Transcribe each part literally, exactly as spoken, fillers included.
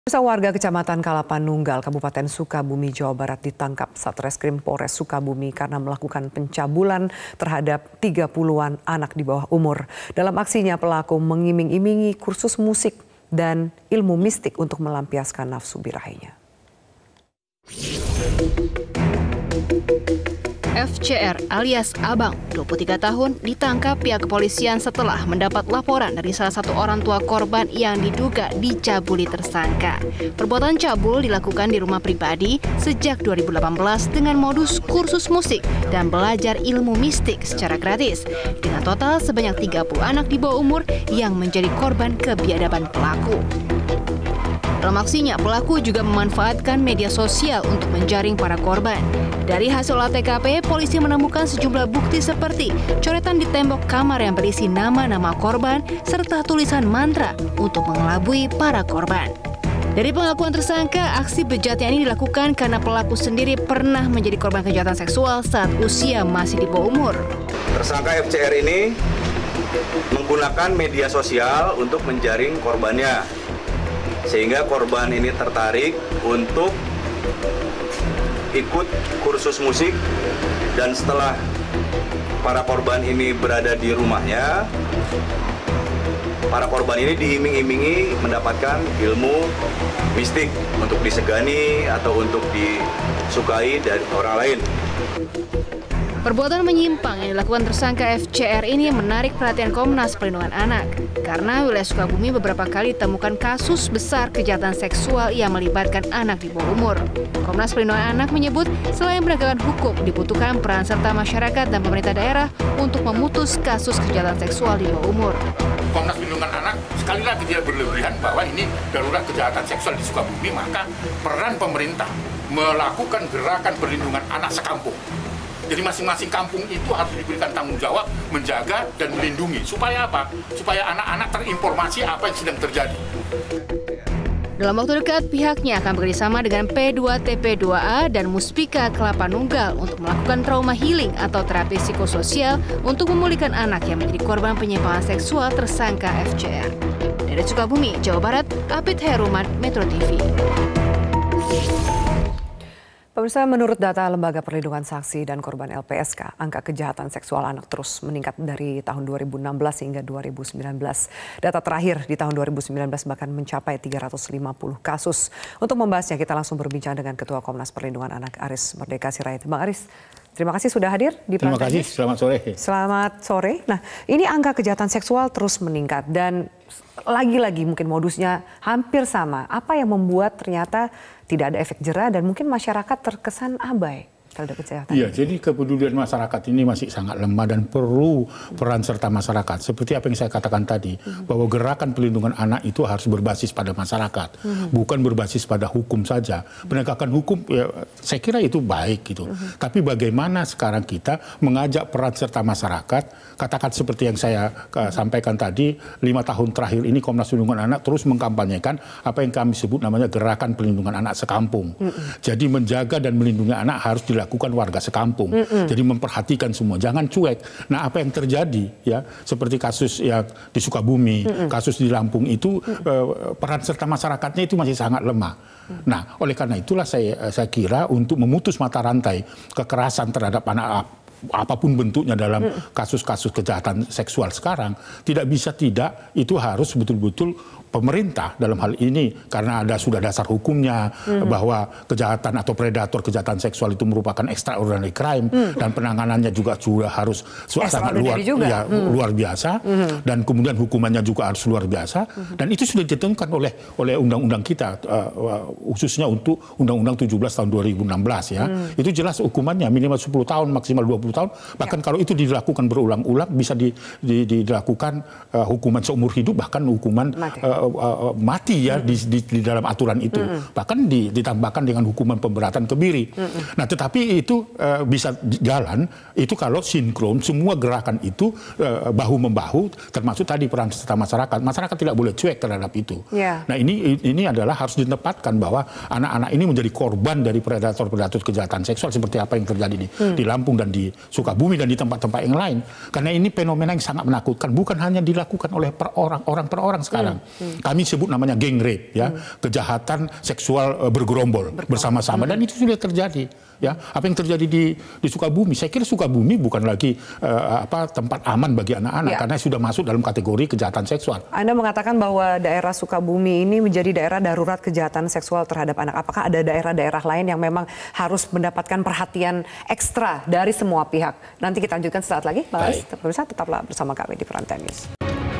Pemirsa, warga Kecamatan Kalapanunggal, Kabupaten Sukabumi, Jawa Barat ditangkap Satreskrim Polres Sukabumi karena melakukan pencabulan terhadap tiga puluhan anak di bawah umur. Dalam aksinya pelaku mengiming-imingi kursus musik dan ilmu mistik untuk melampiaskan nafsu birahinya. F C R alias Abang, dua puluh tiga tahun, ditangkap pihak kepolisian setelah mendapat laporan dari salah satu orang tua korban yang diduga dicabuli tersangka. Perbuatan cabul dilakukan di rumah pribadi sejak dua ribu delapan belas dengan modus kursus musik dan belajar ilmu mistik secara gratis. Dengan total sebanyak tiga puluh anak di bawah umur yang menjadi korban kebiadaban pelaku. Dalam aksinya, pelaku juga memanfaatkan media sosial untuk menjaring para korban. Dari hasil olah T K P, polisi menemukan sejumlah bukti seperti coretan di tembok kamar yang berisi nama-nama korban serta tulisan mantra untuk mengelabui para korban. Dari pengakuan tersangka, aksi bejatnya ini dilakukan karena pelaku sendiri pernah menjadi korban kejahatan seksual saat usia masih di bawah umur. Tersangka F C R ini menggunakan media sosial untuk menjaring korbannya, sehingga korban ini tertarik untuk ikut kursus musik, dan setelah para korban ini berada di rumahnya, para korban ini diiming-imingi mendapatkan ilmu mistik untuk disegani atau untuk disukai dari orang lain. Perbuatan menyimpang yang dilakukan tersangka F C R ini menarik perhatian Komnas Perlindungan Anak karena wilayah Sukabumi beberapa kali ditemukan kasus besar kejahatan seksual yang melibatkan anak di bawah umur. Komnas Perlindungan Anak menyebut selain penegakan hukum dibutuhkan peran serta masyarakat dan pemerintah daerah untuk memutus kasus kejahatan seksual di bawah umur. Komnas Perlindungan Anak sekali lagi tidak berlebihan bahwa ini darurat kejahatan seksual di Sukabumi, maka peran pemerintah melakukan gerakan perlindungan anak sekampung. Jadi masing-masing kampung itu harus diberikan tanggung jawab menjaga dan melindungi. Supaya apa? Supaya anak-anak terinformasi apa yang sedang terjadi. Dalam waktu dekat, pihaknya akan bekerjasama dengan P dua T P dua A dan Muspika Kalapanunggal untuk melakukan trauma healing atau terapi psikososial untuk memulihkan anak yang menjadi korban penyimpangan seksual tersangka F C R. Dari Sukabumi, Jawa Barat, Apit Heruman, Metro T V. Pemirsa, menurut data Lembaga Perlindungan Saksi dan Korban L P S K, angka kejahatan seksual anak terus meningkat dari tahun dua ribu enam belas hingga dua ribu sembilan belas. Data terakhir di tahun dua ribu sembilan belas bahkan mencapai tiga ratus lima puluh kasus. Untuk membahasnya, kita langsung berbincang dengan Ketua Komnas Perlindungan Anak Aris Merdeka Sirait. Bang Aris, terima kasih sudah hadir di Terima kasih, selamat sore. Selamat sore. Nah, ini angka kejahatan seksual terus meningkat dan lagi-lagi mungkin modusnya hampir sama. Apa yang membuat ternyata tidak ada efek jera dan mungkin masyarakat terkesan abai terhadap kejahatan? Iya, jadi kepedulian masyarakat ini masih sangat lemah dan perlu peran serta masyarakat. Seperti apa yang saya katakan tadi, hmm. bahwa gerakan pelindungan anak itu harus berbasis pada masyarakat, hmm. bukan berbasis pada hukum saja. Penegakan hukum, ya, saya kira itu baik gitu. Hmm. Tapi bagaimana sekarang kita mengajak peran serta masyarakat, katakan seperti yang saya uh, sampaikan tadi, lima tahun terakhir ini Komnas Perlindungan Anak terus mengkampanyekan apa yang kami sebut namanya gerakan pelindungan anak sekampung. Hmm. Jadi menjaga dan melindungi anak harus dilakukan lakukan warga sekampung. Mm-mm. Jadi memperhatikan semua, jangan cuek. Nah, apa yang terjadi ya, seperti kasus ya di Sukabumi, Mm-mm. kasus di Lampung itu eh, peran serta masyarakatnya itu masih sangat lemah. Mm. Nah, oleh karena itulah saya saya kira untuk memutus mata rantai kekerasan terhadap anak apapun bentuknya dalam kasus-kasus kejahatan seksual sekarang, tidak bisa tidak, itu harus betul-betul pemerintah dalam hal ini, karena ada sudah dasar hukumnya mm-hmm. bahwa kejahatan atau predator kejahatan seksual itu merupakan extraordinary crime mm. dan penanganannya juga sudah harus sangat luar ya, mm. luar biasa mm-hmm. dan kemudian hukumannya juga harus luar biasa mm-hmm. dan itu sudah ditentukan oleh oleh undang-undang kita uh, khususnya untuk Undang-Undang tujuh belas tahun dua ribu enam belas ya. Mm. Itu jelas hukumannya minimal sepuluh tahun maksimal dua puluh tahun, bahkan ya. Kalau itu dilakukan berulang-ulang bisa di, di, di, dilakukan uh, hukuman seumur hidup, bahkan hukuman uh, Uh, uh, mati ya mm-hmm. di, di, di dalam aturan itu, mm-hmm. bahkan di, ditambahkan dengan hukuman pemberatan kebiri. Mm-hmm. Nah, tetapi itu uh, bisa jalan itu kalau sinkron semua gerakan itu uh, bahu membahu, termasuk tadi peran serta masyarakat. Masyarakat tidak boleh cuek terhadap itu. Yeah. Nah, ini ini adalah harus ditempatkan bahwa anak-anak ini menjadi korban dari predator-predator kejahatan seksual seperti apa yang terjadi di, mm. di Lampung dan di Sukabumi dan di tempat-tempat yang lain. Karena ini fenomena yang sangat menakutkan, bukan hanya dilakukan oleh per orang, orang per orang sekarang. Hmm. Hmm. Kami sebut namanya gang rape, ya, hmm. kejahatan seksual uh, bergerombol bersama-sama, hmm. dan itu sudah terjadi. Ya, apa yang terjadi di, di Sukabumi? Saya kira Sukabumi bukan lagi uh, apa tempat aman bagi anak-anak, ya. Karena sudah masuk dalam kategori kejahatan seksual. Anda mengatakan bahwa daerah Sukabumi ini menjadi daerah darurat kejahatan seksual terhadap anak. Apakah ada daerah-daerah lain yang memang harus mendapatkan perhatian ekstra dari semua pihak? Nanti kita lanjutkan sesaat lagi. Baik. Pemirsa, tetaplah bersama kami di Prime Time News.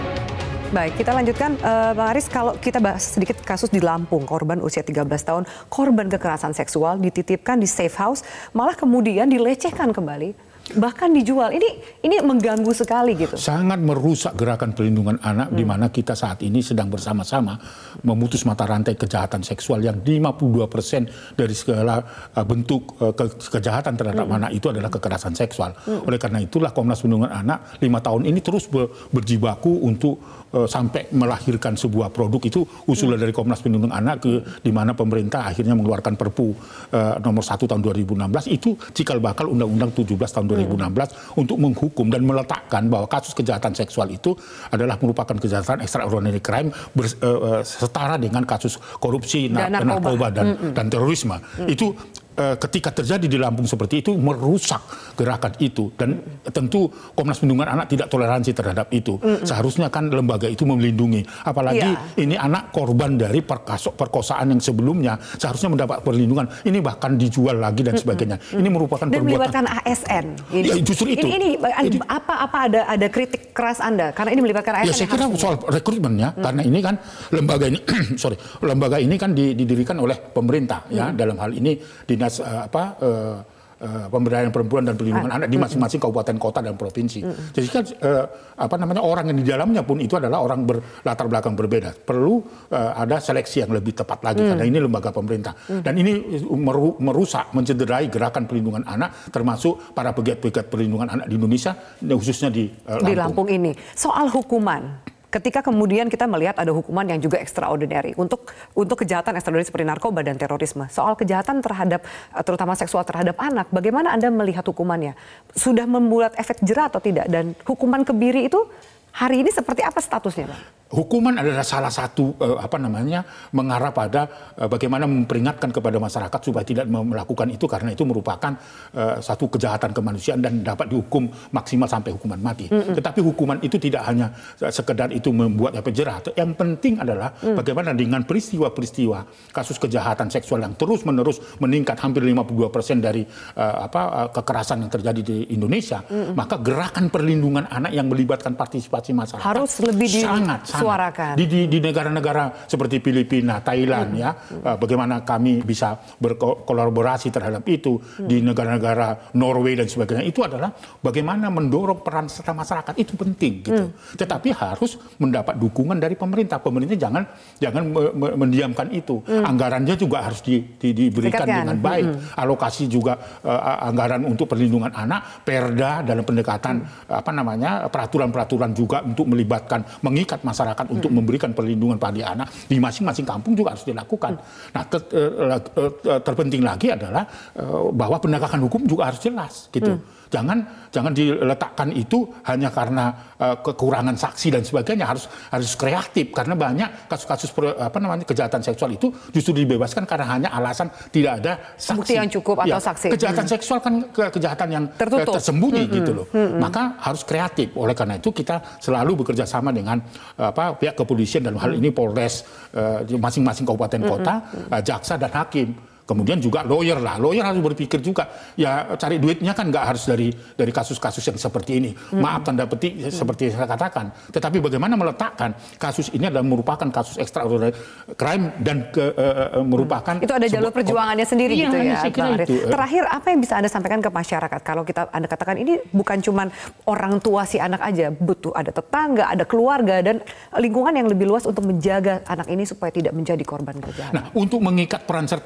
Baik, kita lanjutkan, uh, Bang Aris, kalau kita bahas sedikit kasus di Lampung, korban usia tiga belas tahun, korban kekerasan seksual dititipkan di safe house, malah kemudian dilecehkan kembali, bahkan dijual. Ini ini mengganggu sekali gitu. Sangat merusak gerakan perlindungan anak, hmm. di mana kita saat ini sedang bersama-sama memutus mata rantai kejahatan seksual yang lima puluh dua persen dari segala uh, bentuk uh, ke kejahatan terhadap hmm. anak itu adalah kekerasan seksual. Hmm. Oleh karena itulah Komnas Perlindungan Anak lima tahun ini terus ber, berjibaku untuk uh, sampai melahirkan sebuah produk. Itu usulan hmm. dari Komnas Perlindungan Anak, ke di mana pemerintah akhirnya mengeluarkan Perpu uh, nomor satu tahun dua ribu enam belas, itu cikal bakal Undang-Undang tujuh belas tahun dua ribu enam belas hmm. untuk menghukum dan meletakkan bahwa kasus kejahatan seksual itu adalah merupakan kejahatan extraordinary crime ber, uh, setara dengan kasus korupsi, dan narkoba, narkoba dan, mm -mm. dan terorisme. Mm. Itu uh, ketika terjadi di Lampung seperti itu merusak gerakan itu, dan mm. tentu Komnas Perlindungan Anak tidak toleransi terhadap itu. Mm -mm. Seharusnya kan lembaga itu melindungi, apalagi yeah. ini anak korban dari perkosaan yang sebelumnya seharusnya mendapat perlindungan. Ini bahkan dijual lagi dan sebagainya. Mm -mm. Ini merupakan dan perbuatan melibatkan A S N. Ini, ya, justru itu. Ini, ini Jadi, apa apa ada ada kritik keras Anda karena ini melibatkan A S N. Ya, saya kira soal rekrutmennya, hmm. karena ini kan lembaga ini sorry lembaga ini kan didirikan oleh pemerintah, hmm. ya, dalam hal ini dinas uh, apa uh, uh, pemberdayaan perempuan dan perlindungan ah. anak di masing-masing kabupaten kota dan provinsi. Hmm. Jadi kan uh, apa namanya orang yang di dalamnya pun itu adalah orang berlatar belakang berbeda. Perlu uh, ada seleksi yang lebih tepat lagi, hmm. karena ini lembaga pemerintah. Hmm. Dan ini meru merusak, mencederai gerakan perlindungan anak, termasuk para pegiat-pegiat perlindungan anak di Indonesia, khususnya di uh, Lampung. Di Lampung ini. Soal hukuman. Ketika kemudian kita melihat ada hukuman yang juga extraordinary untuk untuk kejahatan extraordinary seperti narkoba dan terorisme. Soal kejahatan terhadap terutama seksual terhadap anak, bagaimana Anda melihat hukumannya? Sudah membuat efek jera atau tidak? Dan hukuman kebiri itu hari ini seperti apa statusnya, Pak? Hukuman adalah salah satu uh, apa namanya mengarah pada uh, bagaimana memperingatkan kepada masyarakat supaya tidak melakukan itu, karena itu merupakan uh, satu kejahatan kemanusiaan dan dapat dihukum maksimal sampai hukuman mati. Mm -mm. Tetapi hukuman itu tidak hanya sekedar itu membuat efek jerah. Yang penting adalah mm. bagaimana dengan peristiwa-peristiwa kasus kejahatan seksual yang terus-menerus meningkat hampir lima puluh dua persen dari uh, apa uh, kekerasan yang terjadi di Indonesia, mm -mm. maka gerakan perlindungan anak yang melibatkan partisipasi masyarakat harus lebih di sangat, sangat suarakan. Di negara-negara seperti Filipina, Thailand, hmm. ya, uh, bagaimana kami bisa berkolaborasi terhadap itu, hmm. di negara-negara Norway dan sebagainya, itu adalah bagaimana mendorong peran serta masyarakat, itu penting gitu. Hmm. Tetapi harus mendapat dukungan dari pemerintah. Pemerintah jangan jangan me me mendiamkan itu. Hmm. Anggarannya juga harus di, di, diberikan Dekatkan. dengan baik. Hmm. Alokasi juga uh, anggaran untuk perlindungan anak, perda dalam pendekatan hmm. apa namanya peraturan-peraturan juga untuk melibatkan, mengikat masyarakat untuk hmm. memberikan perlindungan pada anak di masing-masing kampung juga harus dilakukan. Hmm. Nah, ter, ter, terpenting lagi adalah bahwa penegakan hukum juga harus jelas, gitu. Hmm. Jangan jangan diletakkan itu hanya karena uh, kekurangan saksi dan sebagainya, harus harus kreatif, karena banyak kasus-kasus apa namanya kejahatan seksual itu justru dibebaskan karena hanya alasan tidak ada saksi. Bukti yang cukup atau ya, saksi. Kejahatan hmm. seksual kan ke, kejahatan yang tertutup, tersembunyi hmm. gitu loh. Hmm. Maka harus kreatif. Oleh karena itu kita selalu bekerja sama dengan apa pihak kepolisian dalam hal ini Polres di uh, masing-masing kabupaten kota, hmm. uh, jaksa dan hakim. Kemudian juga lawyer lah, lawyer harus berpikir juga, ya cari duitnya kan nggak harus dari dari kasus-kasus yang seperti ini. Hmm. Maaf tanda petik hmm. seperti yang saya katakan. Tetapi bagaimana meletakkan kasus ini adalah merupakan kasus extraordinary crime dan ke, uh, merupakan itu ada jalur perjuangannya sendiri iya, gitu ya. Itu. Terakhir, apa yang bisa Anda sampaikan ke masyarakat? Kalau kita Anda katakan ini bukan cuma orang tua si anak aja, butuh ada tetangga, ada keluarga dan lingkungan yang lebih luas untuk menjaga anak ini supaya tidak menjadi korban kejahatan. Nah, untuk mengikat peran serta dan partisipasi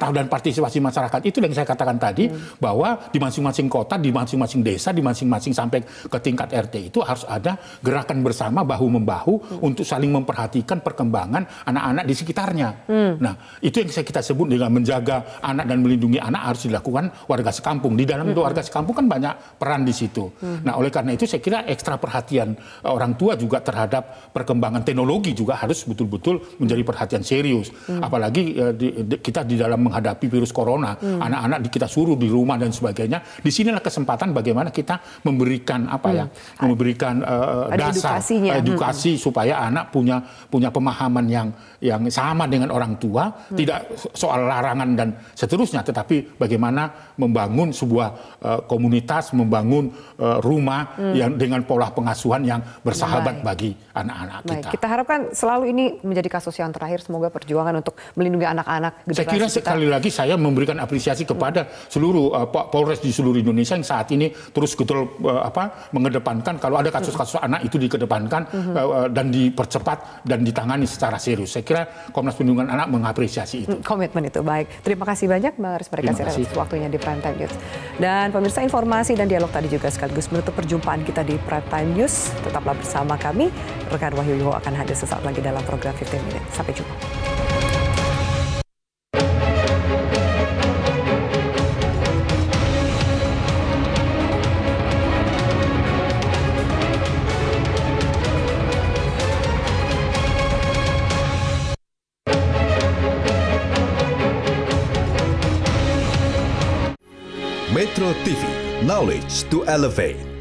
partisipasi masyarakat itu yang saya katakan tadi, hmm. bahwa di masing-masing kota, di masing-masing desa, di masing-masing sampai ke tingkat R T itu harus ada gerakan bersama bahu-membahu hmm. untuk saling memperhatikan perkembangan anak-anak di sekitarnya. Hmm. Nah, itu yang saya kita sebut dengan menjaga anak dan melindungi anak harus dilakukan warga sekampung. Di dalam hmm. warga sekampung kan banyak peran di situ. Hmm. Nah, oleh karena itu saya kira ekstra perhatian orang tua juga terhadap perkembangan teknologi juga harus betul-betul menjadi perhatian serius. Hmm. Apalagi uh, di, di, kita di dalam menghadapi virus corona, hmm. anak-anak di, kita suruh di rumah dan sebagainya. Disinilah kesempatan bagaimana kita memberikan apa hmm. ya, memberikan uh, dasar edukasi hmm. supaya anak punya punya pemahaman yang yang sama dengan orang tua, hmm. tidak soal larangan dan seterusnya, tetapi bagaimana membangun sebuah uh, komunitas, membangun uh, rumah hmm. yang dengan pola pengasuhan yang bersahabat Baik. bagi anak-anak kita. Kita harapkan selalu ini menjadi kasus yang terakhir. Semoga perjuangan untuk melindungi anak-anak. Saya kira kita. sekali lagi saya memberikan apresiasi kepada seluruh uh, Polres di seluruh Indonesia yang saat ini terus betul uh, apa mengedepankan kalau ada kasus-kasus hmm. anak itu dikedepankan hmm. uh, dan dipercepat dan ditangani secara serius. Saya kira Komnas Perlindungan Anak mengapresiasi itu. Komitmen itu baik. Terima kasih banyak Bang Aris Merikasir atas waktunya di Prime Time News. Dan pemirsa, informasi dan dialog tadi juga sekaligus menutup perjumpaan kita di Prime Time News. Tetaplah bersama kami. Rekan Wahyu Yuho akan hadir sesaat lagi dalam program lima belas Minutes. Sampai jumpa. Metro T V, knowledge to elevate.